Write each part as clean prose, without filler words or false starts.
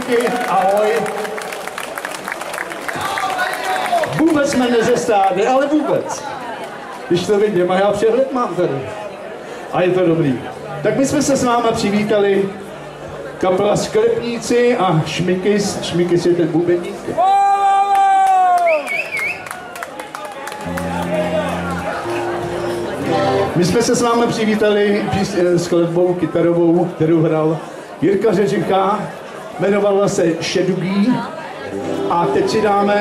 Díky, ahoj. Vůbec jsme nezestáli, ale vůbec. Když to vidím, a já přehled mám tady. A je to dobrý. Tak my jsme se s váma přivítali, kapela Sklepníci a Šmikys. Šmikys je ten bubeník. My jsme se s vámi přivítali skladbou kytarovou, kterou hrál Jirka Řeřicha, jmenovala se Šedugý a teď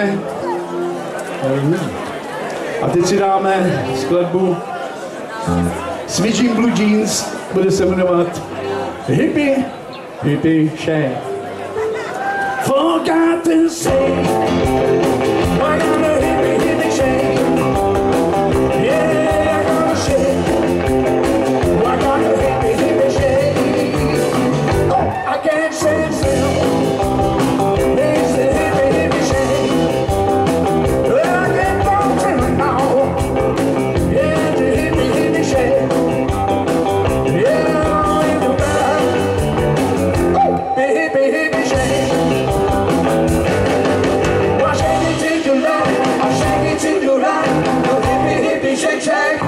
si dáme skladbu s Vidím Blue Jeans, bude se jmenovat Hippie, Hippie Shake. Forgot to say, why not a hippie, hippie shake? Yeah, I got a shake. Why not a hippie, hippie shake? Oh, I can't stand still. It's the hippie, hippie shake. Well, I can't fall to it now. Yeah, the hippie, hippie shake. Yeah, in the back. Oh, the hippie, hippie shake. Well, shake it till you like. I shake it till you like. The hippie, hippie shake, shake.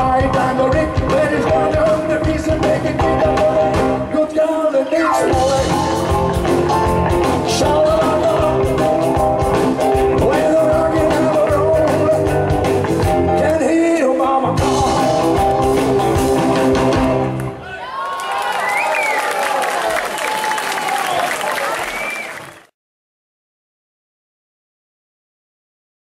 Good girl, the big small